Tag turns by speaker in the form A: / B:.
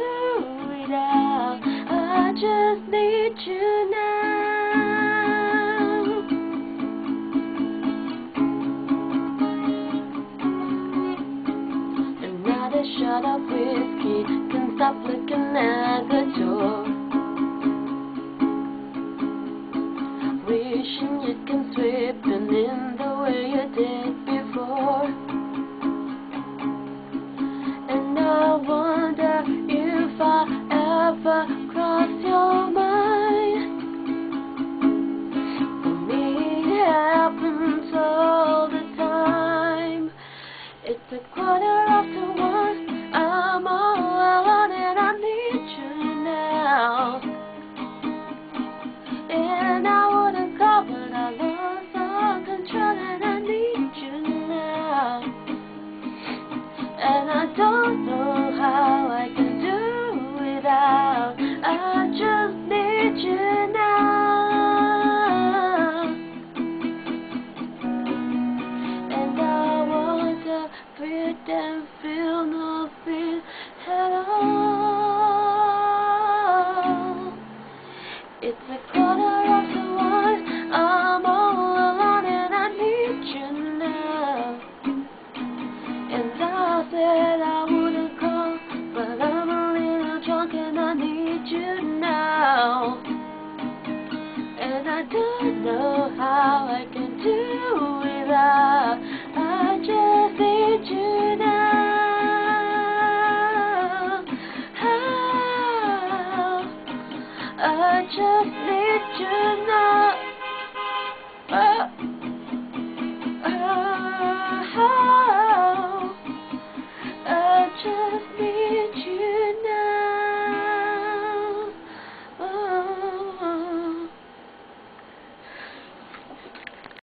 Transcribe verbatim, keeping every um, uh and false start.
A: without. I just need you now. Another shot of whiskey can't stop looking at the door. Wishing you can sweep in the way you did before. And I wonder if I ever cross your mind. For me it happens all the time. It's a quarter after one, I'm all alone and I need you now. And I wouldn't call, but I lost all control and I need you now. And I don't know how I can do without. I just need you now. And I want to breathe and feel nothing at all. It's a quarter after one, I'm all alone and I need you now. And I said I wouldn't call, but I'm a little drunk and I need you now. And I don't know how I can do without. I just need you now. How? I just need you now.